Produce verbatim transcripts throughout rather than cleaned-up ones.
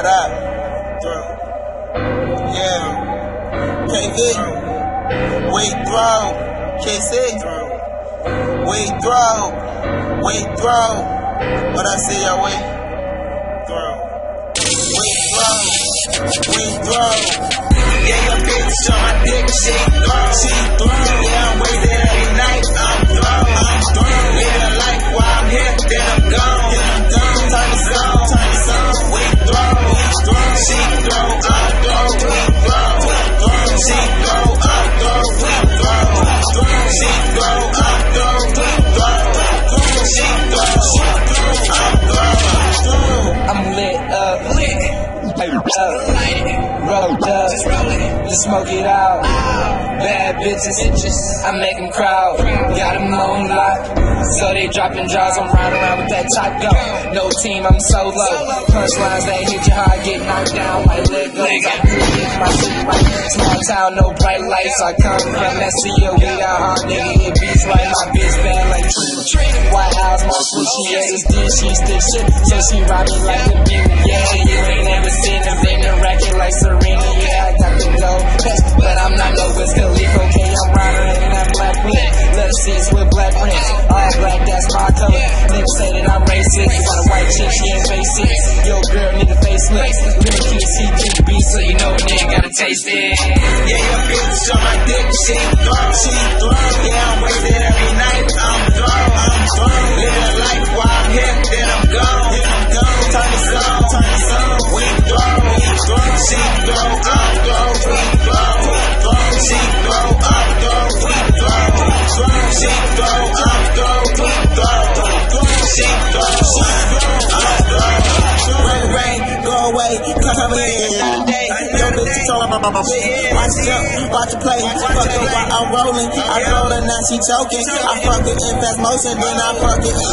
What up? Yeah. K V. Wait, throw. K C. Wait, throw. Wait, throw. What I say, yo, wait. Throw. Wait, throw. Wait, throw. Yeah, your bitch on my dick, she throw. She throw. Yeah, I'm waiting every night. I'm throw. I'm throw. Live a life while I'm here, then I'm gone. Then I'm gone. Turn the song, turn the song. Wait, throw. Throw. She throw. I'm throw. We throw. She throw. I'm throw. We throw. She throw. I'm throw. We throw. She throw. I'm throw. I'm lit up, lit up, rolled up, just roll it, just smoke it out. Bad bitches, I make them crowd. Got them on lock, so they dropping jaws. I'm riding around with that top go. No team, I'm solo. Punchlines they hit you hard, get knocked down like Legos. I create my city right here, small town, no bright lights. I come from that C O we out hard, nigga hit beats right. My bitch bad like Trina. White House, my switchy ass is this, she stick shit, so she ride me like a beam. Yeah, you ain't never seen a thing to racket like Serena. Yeah, I got the dough, but I'm not no Wiz Khalifa. Okay, I'm riding in that black whip. Leather seats with black rims. All black, that's my color. Niggas say that I'm racist. You got a white chick, she ain't basic. Yo, girl, need a facelift. Little kid, C G B, so you know a nigga gotta taste it. Yeah, your bitch on my dick, she throw, she throw. Yeah, I'm wasted every night. I'm throw, I'm throw. Live a life while I'm here, then I'm gone. Then I'm gone. Turn the song, turn the song. We throw, we throw. She throw, I'm throw, we throw. She throw, I'm throw, we throw. She throw, I'm throw, we throw. She throw, I'm throw. Rain, rain, go away. Come come in every day. Yo, bitch, you told my mama shit. Watch it up, watch it play. Fuck her while I'm rolling. I roll her, now she choking. I fuck it in fast motion, then I fuck it.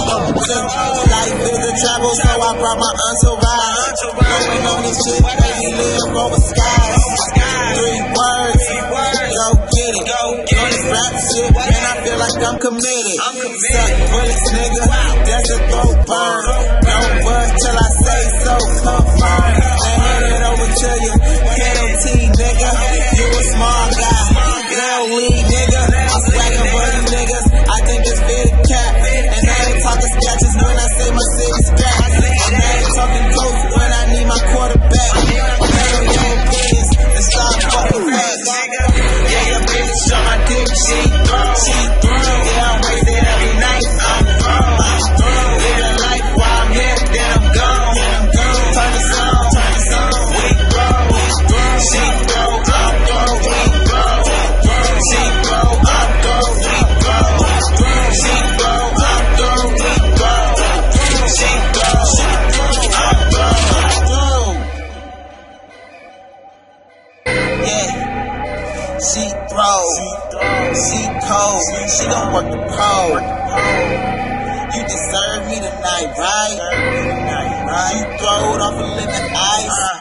Life is a travel, so I brought my entourage. Going on this shit, baby, live over skies. Three words, go get it. On this rap shit, man, I feel like I'm committed. Suck bullets, nigga, that's a throat burn. Don't buzz till I say so, confirm. And hand it over to you, K O T, nigga. You a small guy, little lead, nigga. I'm swagging for you niggas, I think it's fair to cap. And I ain't talking sketches when I say my city scratch. And I ain't talking coach when I need my quarterback. Handle your opinions and stop fucking fast. Yeah, your bitch on my dick, she throw, she throw. Yeah, I'm wasted every night, I'm throw, I'm throw. Live a life while I'm here, then I'm gone, then I'm gone. Turn the song, turn the song, we throw, we throw. She throw, I'm throw, we throw. She throw, I'm throw, we throw. She throw, I'm throw, we throw. She throw, I'm throw. Yeah. She throw, she cold, she gon' work the pole. You deserve me tonight, right? You throw it off a living ice.